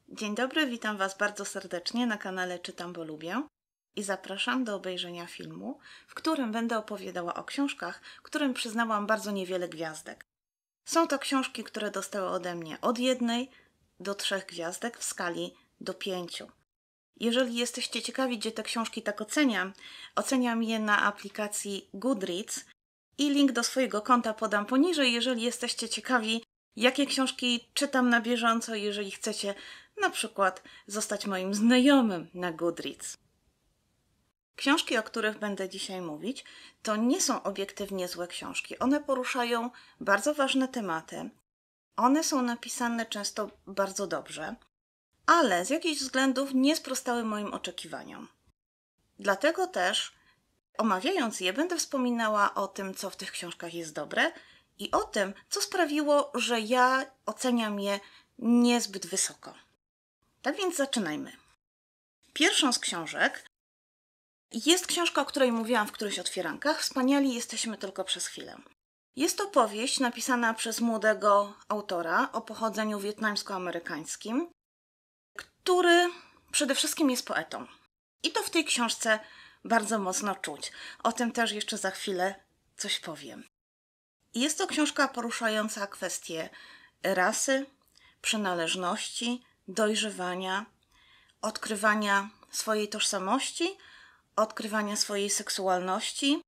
Dzień dobry, witam Was bardzo serdecznie na kanale Czytam, bo lubię i zapraszam do obejrzenia filmu, w którym będę opowiadała o książkach, którym przyznałam bardzo niewiele gwiazdek. Są to książki, które dostały ode mnie od 1 do 3 gwiazdek w skali do 5. Jeżeli jesteście ciekawi, gdzie te książki tak oceniam je na aplikacji Goodreads i link do swojego konta podam poniżej, jeżeli jesteście ciekawi, jakie książki czytam na bieżąco, jeżeli chcecie na przykład zostać moim znajomym na Goodreads. Książki, o których będę dzisiaj mówić, to nie są obiektywnie złe książki. One poruszają bardzo ważne tematy. One są napisane często bardzo dobrze, ale z jakichś względów nie sprostały moim oczekiwaniom. Dlatego też, omawiając je, będę wspominała o tym, co w tych książkach jest dobre i o tym, co sprawiło, że ja oceniam je niezbyt wysoko. Tak więc zaczynajmy. Pierwszą z książek jest książka, o której mówiłam w którychś otwierankach. Wspaniali jesteśmy tylko przez chwilę. Jest to powieść napisana przez młodego autora o pochodzeniu wietnamsko-amerykańskim, który przede wszystkim jest poetą. I to w tej książce bardzo mocno czuć. O tym też jeszcze za chwilę coś powiem. Jest to książka poruszająca kwestie rasy, przynależności, dojrzewania, odkrywania swojej tożsamości, odkrywania swojej seksualności,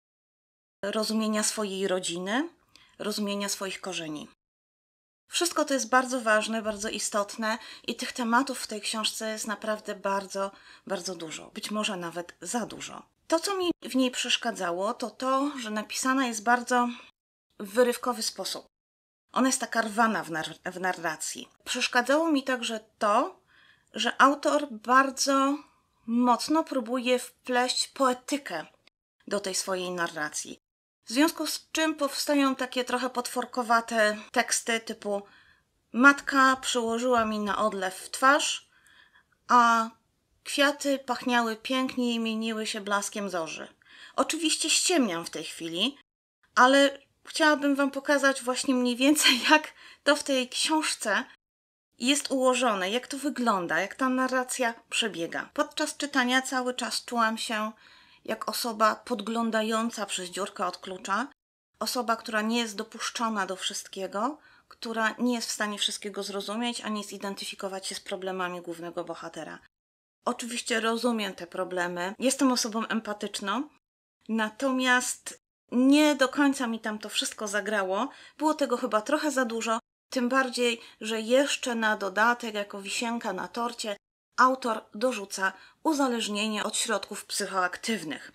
rozumienia swojej rodziny, rozumienia swoich korzeni. Wszystko to jest bardzo ważne, bardzo istotne i tych tematów w tej książce jest naprawdę bardzo, bardzo dużo. Być może nawet za dużo. To, co mi w niej przeszkadzało, to to, że napisana jest bardzo w wyrywkowy sposób. Ona jest taka rwana w narracji. Przeszkadzało mi także to, że autor bardzo mocno próbuje wpleść poetykę do tej swojej narracji. W związku z czym powstają takie trochę potworkowate teksty typu matka przyłożyła mi na odlew w twarz, a kwiaty pachniały pięknie i mieniły się blaskiem zorzy. Oczywiście ściemniam w tej chwili, ale chciałabym Wam pokazać właśnie mniej więcej, jak to w tej książce jest ułożone, jak to wygląda, jak ta narracja przebiega. Podczas czytania cały czas czułam się jak osoba podglądająca przez dziurkę od klucza, osoba, która nie jest dopuszczona do wszystkiego, która nie jest w stanie wszystkiego zrozumieć, ani zidentyfikować się z problemami głównego bohatera. Oczywiście rozumiem te problemy, jestem osobą empatyczną, natomiast nie do końca mi tam to wszystko zagrało. Było tego chyba trochę za dużo, tym bardziej, że jeszcze na dodatek, jako wisienka na torcie, autor dorzuca uzależnienie od środków psychoaktywnych.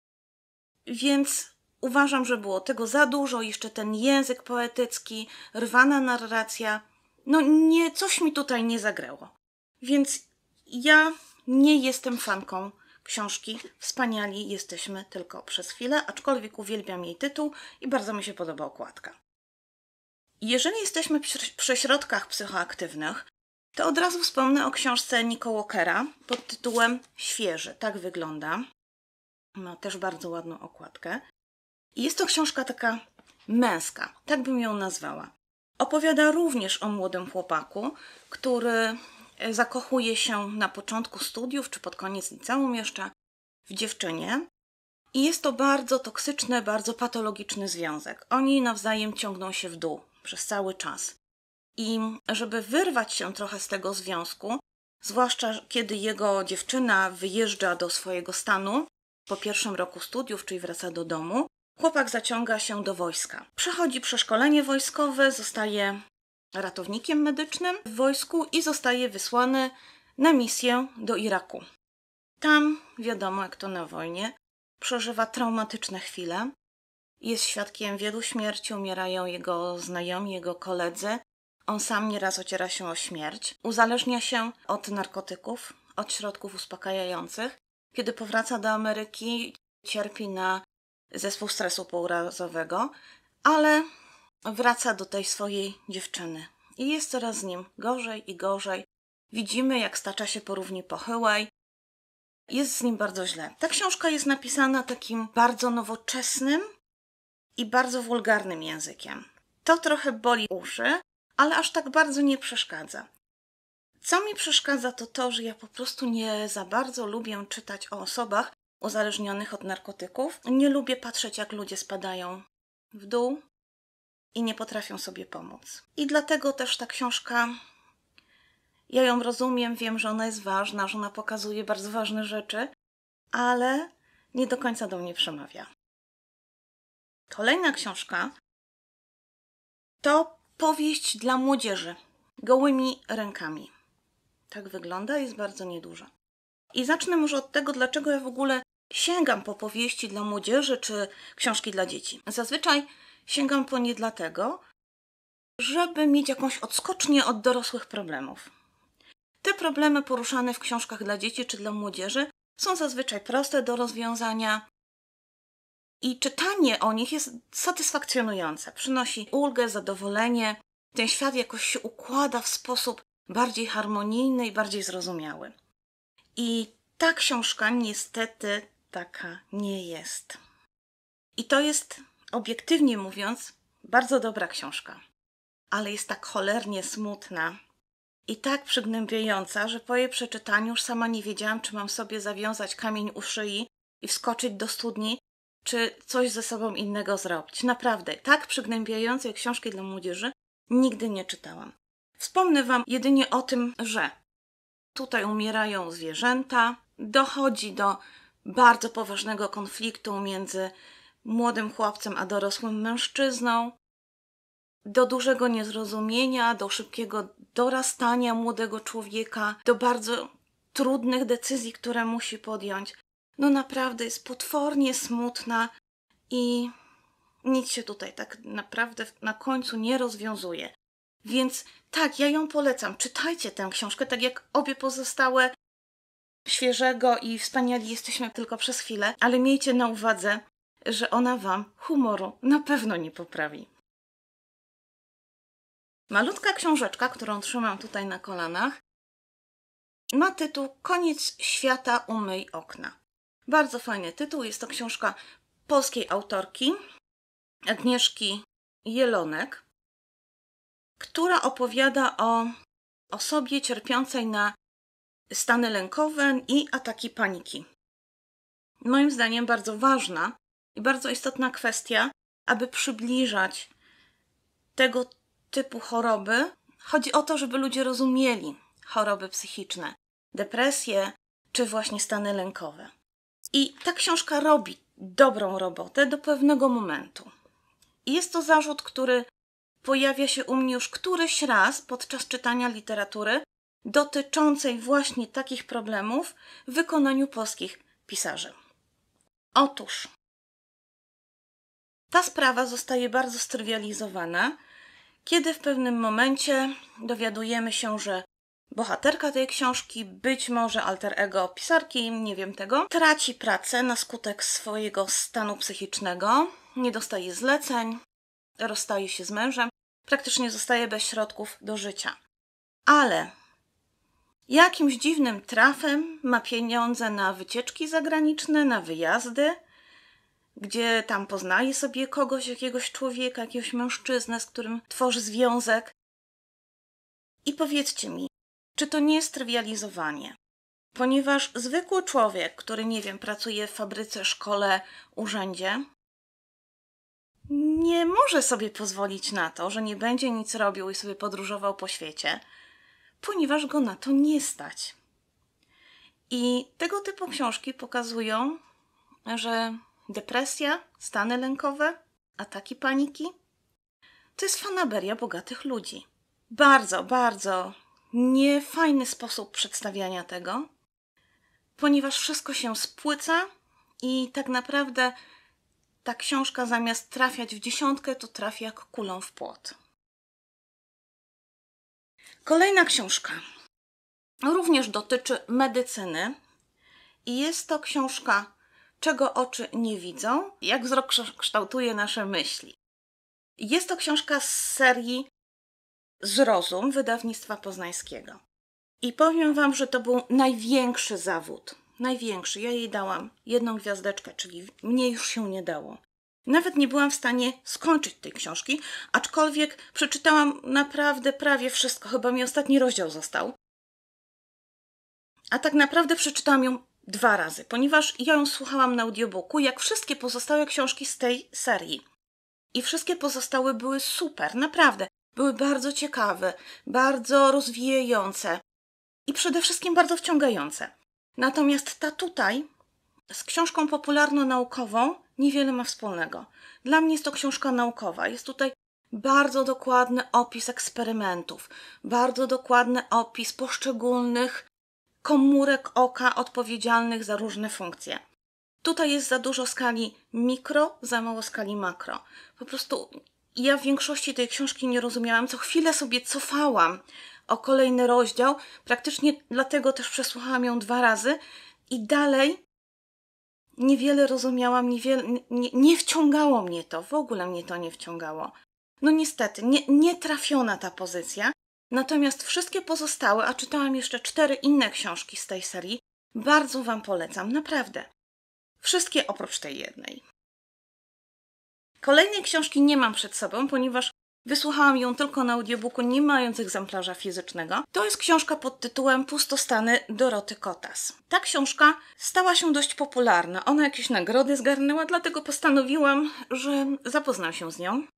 Więc uważam, że było tego za dużo, jeszcze ten język poetycki, rwana narracja, coś mi tutaj nie zagrało. Więc ja nie jestem fanką książki Wspaniali jesteśmy tylko przez chwilę, aczkolwiek uwielbiam jej tytuł i bardzo mi się podoba okładka. Jeżeli jesteśmy przy środkach psychoaktywnych, to od razu wspomnę o książce Nicka Walkera pod tytułem Świeży. Tak wygląda. Ma też bardzo ładną okładkę. I jest to książka taka męska, tak bym ją nazwała. Opowiada również o młodym chłopaku, który zakochuje się na początku studiów, czy pod koniec liceum jeszcze, w dziewczynie. I jest to bardzo toksyczny, bardzo patologiczny związek. Oni nawzajem ciągną się w dół przez cały czas. I żeby wyrwać się trochę z tego związku, zwłaszcza kiedy jego dziewczyna wyjeżdża do swojego stanu po pierwszym roku studiów, czyli wraca do domu, chłopak zaciąga się do wojska. Przechodzi przeszkolenie wojskowe, zostaje ratownikiem medycznym w wojsku i zostaje wysłany na misję do Iraku. Tam, wiadomo jak to na wojnie, przeżywa traumatyczne chwile. Jest świadkiem wielu śmierci, umierają jego znajomi, jego koledzy. On sam nieraz ociera się o śmierć. Uzależnia się od narkotyków, od środków uspokajających. Kiedy powraca do Ameryki, cierpi na zespół stresu pourazowego, ale wraca do tej swojej dziewczyny. I jest coraz z nim gorzej i gorzej. Widzimy, jak stacza się po równi pochyłej. Jest z nim bardzo źle. Ta książka jest napisana takim bardzo nowoczesnym i bardzo wulgarnym językiem. To trochę boli uszy, ale aż tak bardzo nie przeszkadza. Co mi przeszkadza, to to, że ja po prostu nie za bardzo lubię czytać o osobach uzależnionych od narkotyków. Nie lubię patrzeć, jak ludzie spadają w dół i nie potrafią sobie pomóc. I dlatego też ta książka, ja ją rozumiem, wiem, że ona jest ważna, że ona pokazuje bardzo ważne rzeczy, ale nie do końca do mnie przemawia. Kolejna książka to powieść dla młodzieży, gołymi rękami. Tak wygląda, jest bardzo nieduża. I zacznę może od tego, dlaczego ja w ogóle sięgam po powieści dla młodzieży czy książki dla dzieci. Zazwyczaj sięgam po nie dlatego, żeby mieć jakąś odskocznię od dorosłych problemów. Te problemy poruszane w książkach dla dzieci czy dla młodzieży są zazwyczaj proste do rozwiązania i czytanie o nich jest satysfakcjonujące. Przynosi ulgę, zadowolenie. Ten świat jakoś się układa w sposób bardziej harmonijny i bardziej zrozumiały. I ta książka niestety taka nie jest. I to jest, obiektywnie mówiąc, bardzo dobra książka. Ale jest tak cholernie smutna i tak przygnębiająca, że po jej przeczytaniu już sama nie wiedziałam, czy mam sobie zawiązać kamień u szyi i wskoczyć do studni, czy coś ze sobą innego zrobić. Naprawdę, tak przygnębiającej książki dla młodzieży nigdy nie czytałam. Wspomnę wam jedynie o tym, że tutaj umierają zwierzęta, dochodzi do bardzo poważnego konfliktu między młodym chłopcem a dorosłym mężczyzną, do dużego niezrozumienia, do szybkiego dorastania młodego człowieka, do bardzo trudnych decyzji, które musi podjąć. No naprawdę jest potwornie smutna i nic się tutaj tak naprawdę na końcu nie rozwiązuje. Więc tak, ja ją polecam. Czytajcie tę książkę, tak jak obie pozostałe. Świeżego i wspaniali jesteśmy tylko przez chwilę, ale miejcie na uwadze, że ona wam humoru na pewno nie poprawi. Malutka książeczka, którą trzymam tutaj na kolanach, ma tytuł Koniec świata, umyj okna. Bardzo fajny tytuł. Jest to książka polskiej autorki Agnieszki Jelonek, która opowiada o osobie cierpiącej na stany lękowe i ataki paniki. Moim zdaniem bardzo ważna i bardzo istotna kwestia, aby przybliżać tego typu choroby. Chodzi o to, żeby ludzie rozumieli choroby psychiczne, depresje czy właśnie stany lękowe. I ta książka robi dobrą robotę do pewnego momentu. I jest to zarzut, który pojawia się u mnie już któryś raz podczas czytania literatury dotyczącej właśnie takich problemów w wykonaniu polskich pisarzy. Otóż ta sprawa zostaje bardzo strywializowana, kiedy w pewnym momencie dowiadujemy się, że bohaterka tej książki, być może alter ego pisarki, nie wiem tego, traci pracę na skutek swojego stanu psychicznego, nie dostaje zleceń, rozstaje się z mężem, praktycznie zostaje bez środków do życia. Ale jakimś dziwnym trafem ma pieniądze na wycieczki zagraniczne, na wyjazdy, gdzie tam poznaje sobie kogoś, jakiegoś człowieka, jakiegoś mężczyznę, z którym tworzy związek. I powiedzcie mi, czy to nie jest trywializowanie? Ponieważ zwykły człowiek, który, nie wiem, pracuje w fabryce, szkole, urzędzie, nie może sobie pozwolić na to, że nie będzie nic robił i sobie podróżował po świecie, ponieważ go na to nie stać. I tego typu książki pokazują, że depresja, stany lękowe, ataki paniki to jest fanaberia bogatych ludzi. Bardzo, bardzo niefajny sposób przedstawiania tego, ponieważ wszystko się spłyca i tak naprawdę ta książka zamiast trafiać w dziesiątkę, to trafia jak kulą w płot. Kolejna książka również dotyczy medycyny i jest to książka Czego oczy nie widzą, jak wzrok kształtuje nasze myśli. Jest to książka z serii Zrozum wydawnictwa poznańskiego. I powiem wam, że to był największy zawód. Największy. Ja jej dałam 1 gwiazdeczkę, czyli mnie już się nie dało. Nawet nie byłam w stanie skończyć tej książki, aczkolwiek przeczytałam naprawdę prawie wszystko. Chyba mi ostatni rozdział został. A tak naprawdę przeczytałam ją 2 razy, ponieważ ja ją słuchałam na audiobooku, jak wszystkie pozostałe książki z tej serii. I wszystkie pozostałe były super, naprawdę. Były bardzo ciekawe, bardzo rozwijające i przede wszystkim bardzo wciągające. Natomiast ta tutaj z książką popularno-naukową niewiele ma wspólnego. Dla mnie jest to książka naukowa. Jest tutaj bardzo dokładny opis eksperymentów, bardzo dokładny opis poszczególnych komórek oka odpowiedzialnych za różne funkcje. Tutaj jest za dużo skali mikro, za mało skali makro. Po prostu ja w większości tej książki nie rozumiałam. Co chwilę sobie cofałam o kolejny rozdział. Praktycznie dlatego też przesłuchałam ją 2 razy i dalej niewiele rozumiałam, nie wciągało mnie to. W ogóle mnie to nie wciągało. No niestety, nie trafiona ta pozycja. Natomiast wszystkie pozostałe, a czytałam jeszcze 4 inne książki z tej serii, bardzo Wam polecam, naprawdę. Wszystkie oprócz tej jednej. Kolejnej książki nie mam przed sobą, ponieważ wysłuchałam ją tylko na audiobooku, nie mając egzemplarza fizycznego. To jest książka pod tytułem Pustostany Doroty Kotas. Ta książka stała się dość popularna. Ona jakieś nagrody zgarnęła, dlatego postanowiłam, że zapoznam się z nią.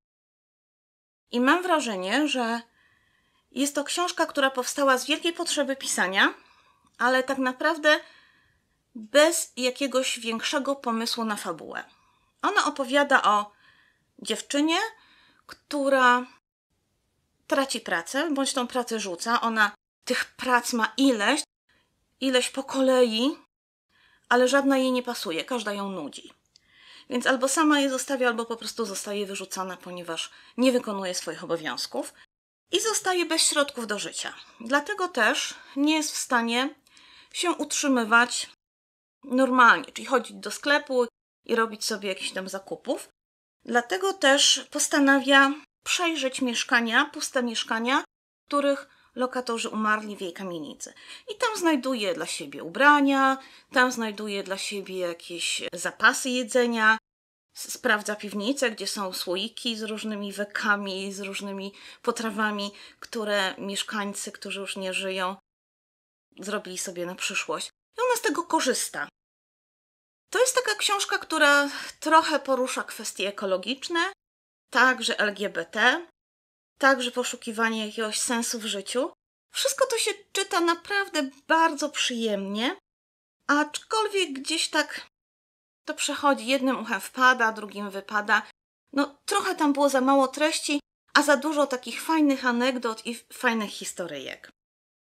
I mam wrażenie, że jest to książka, która powstała z wielkiej potrzeby pisania, ale tak naprawdę bez jakiegoś większego pomysłu na fabułę. Ona opowiada o dziewczynie, która traci pracę, bądź tą pracę rzuca. Ona tych prac ma ileś po kolei, ale żadna jej nie pasuje, każda ją nudzi. Więc albo sama je zostawia, albo po prostu zostaje wyrzucona, ponieważ nie wykonuje swoich obowiązków i zostaje bez środków do życia. Dlatego też nie jest w stanie się utrzymywać normalnie, czyli chodzić do sklepu i robić sobie jakichś tam zakupów. Dlatego też postanawia przejrzeć mieszkania, puste mieszkania, w których lokatorzy umarli w jej kamienicy. I tam znajduje dla siebie ubrania, tam znajduje dla siebie jakieś zapasy jedzenia, sprawdza piwnicę, gdzie są słoiki z różnymi wekami, z różnymi potrawami, które mieszkańcy, którzy już nie żyją, zrobili sobie na przyszłość. I ona z tego korzysta. To jest taka książka, która trochę porusza kwestie ekologiczne, także LGBT, także poszukiwanie jakiegoś sensu w życiu. Wszystko to się czyta naprawdę bardzo przyjemnie, aczkolwiek gdzieś tak to przechodzi, jednym uchem wpada, drugim wypada. No trochę tam było za mało treści, a za dużo takich fajnych anegdot i fajnych historyjek.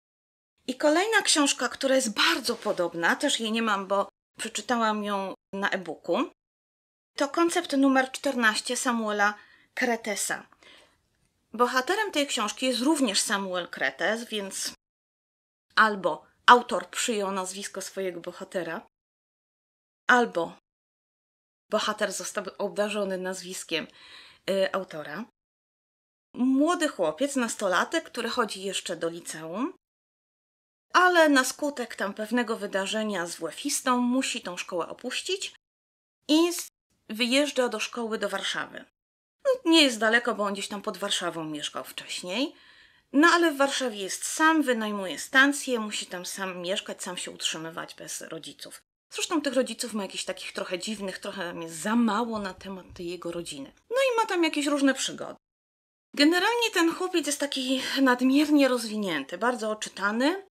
I kolejna książka, która jest bardzo podobna, też jej nie mam, bo przeczytałam ją na e-booku, to koncept numer 14 Samuela Cretesa. Bohaterem tej książki jest również Samuel Cretes, więc albo autor przyjął nazwisko swojego bohatera, albo bohater został obdarzony nazwiskiem autora. Młody chłopiec, nastolatek, który chodzi jeszcze do liceum, ale na skutek tam pewnego wydarzenia z WF-istą musi tą szkołę opuścić i wyjeżdża do szkoły do Warszawy. No, nie jest daleko, bo on gdzieś tam pod Warszawą mieszkał wcześniej, no ale w Warszawie jest sam, wynajmuje stację, musi tam sam mieszkać, sam się utrzymywać bez rodziców. Zresztą tych rodziców ma jakichś takich trochę dziwnych, trochę jest za mało na temat tej jego rodziny. No i ma tam jakieś różne przygody. Generalnie ten chłopiec jest taki nadmiernie rozwinięty, bardzo oczytany.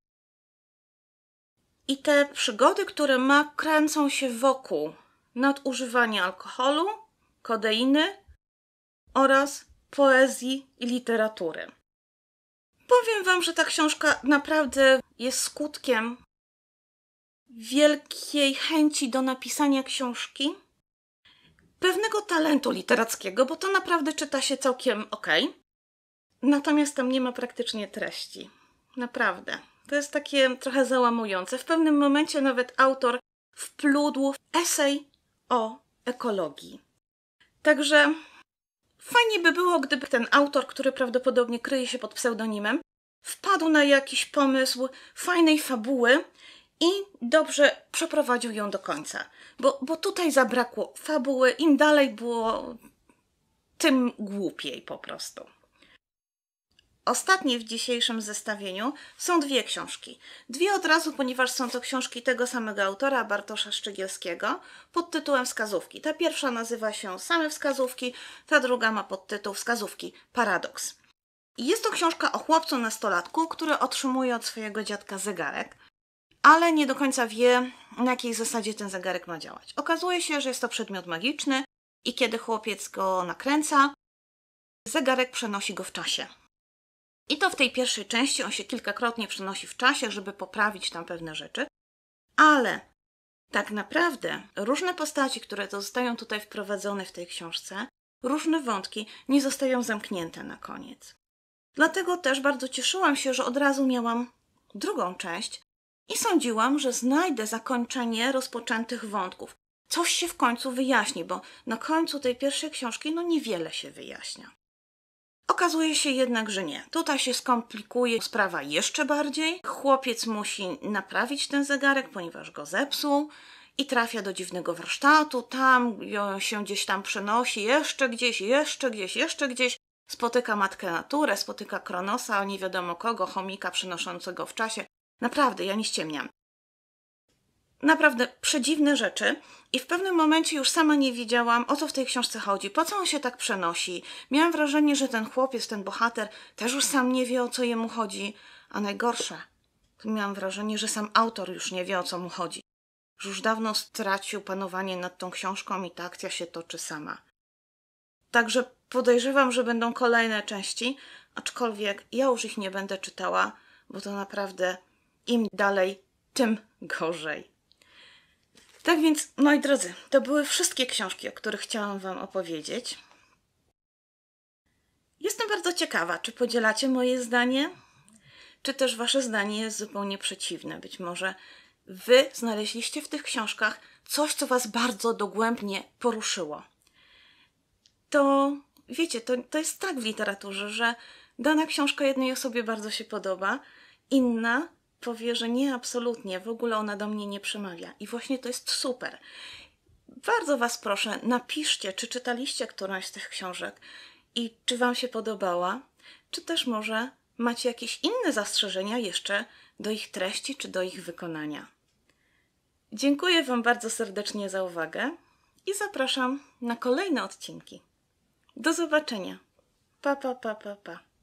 I te przygody, które ma, kręcą się wokół nadużywania alkoholu, kodeiny oraz poezji i literatury. Powiem Wam, że ta książka naprawdę jest skutkiem wielkiej chęci do napisania książki, pewnego talentu literackiego, bo to naprawdę czyta się całkiem okej. Natomiast tam nie ma praktycznie treści. Naprawdę. To jest takie trochę załamujące. W pewnym momencie nawet autor wplódł esej o ekologii. Także fajnie by było, gdyby ten autor, który prawdopodobnie kryje się pod pseudonimem, wpadł na jakiś pomysł fajnej fabuły i dobrze przeprowadził ją do końca. Bo tutaj zabrakło fabuły, im dalej było, tym głupiej po prostu. Ostatnie w dzisiejszym zestawieniu są dwie książki. Dwie od razu, ponieważ są to książki tego samego autora, Bartosza Szczygielskiego, pod tytułem Wskazówki. Ta pierwsza nazywa się Same wskazówki, ta druga ma podtytuł Wskazówki Paradoks. Jest to książka o chłopcu nastolatku, który otrzymuje od swojego dziadka zegarek, ale nie do końca wie, na jakiej zasadzie ten zegarek ma działać. Okazuje się, że jest to przedmiot magiczny i kiedy chłopiec go nakręca, zegarek przenosi go w czasie. I to w tej pierwszej części on się kilkakrotnie przenosi w czasie, żeby poprawić tam pewne rzeczy, ale tak naprawdę różne postaci, które zostają tutaj wprowadzone w tej książce, różne wątki nie zostają zamknięte na koniec. Dlatego też bardzo cieszyłam się, że od razu miałam drugą część i sądziłam, że znajdę zakończenie rozpoczętych wątków. Coś się w końcu wyjaśni, bo na końcu tej pierwszej książki niewiele się wyjaśnia. Okazuje się jednak, że nie. Tutaj się skomplikuje sprawa jeszcze bardziej. Chłopiec musi naprawić ten zegarek, ponieważ go zepsuł i trafia do dziwnego warsztatu. Tam się gdzieś tam przenosi, jeszcze gdzieś. Spotyka matkę naturę, spotyka Kronosa, nie wiadomo kogo, chomika przenoszącego w czasie. Naprawdę, ja nie ściemniam. Naprawdę przedziwne rzeczy i w pewnym momencie już sama nie wiedziałam, o co w tej książce chodzi, po co on się tak przenosi. Miałam wrażenie, że ten chłopiec, ten bohater też już sam nie wie, o co jemu chodzi, a najgorsze, miałam wrażenie, że sam autor już nie wie, o co mu chodzi. Że już dawno stracił panowanie nad tą książką i ta akcja się toczy sama. Także podejrzewam, że będą kolejne części, aczkolwiek ja już ich nie będę czytała, bo to naprawdę im dalej, tym gorzej. Tak więc, moi drodzy, to były wszystkie książki, o których chciałam Wam opowiedzieć. Jestem bardzo ciekawa, czy podzielacie moje zdanie, czy też Wasze zdanie jest zupełnie przeciwne. Być może Wy znaleźliście w tych książkach coś, co Was bardzo dogłębnie poruszyło. To, wiecie, to jest tak w literaturze, że dana książka jednej osobie bardzo się podoba, inna powie, że nie, absolutnie, w ogóle ona do mnie nie przemawia. I właśnie to jest super. Bardzo Was proszę, napiszcie, czy czytaliście którąś z tych książek i czy Wam się podobała, czy też może macie jakieś inne zastrzeżenia jeszcze do ich treści, czy do ich wykonania. Dziękuję Wam bardzo serdecznie za uwagę i zapraszam na kolejne odcinki. Do zobaczenia. Pa, pa, pa, pa, pa.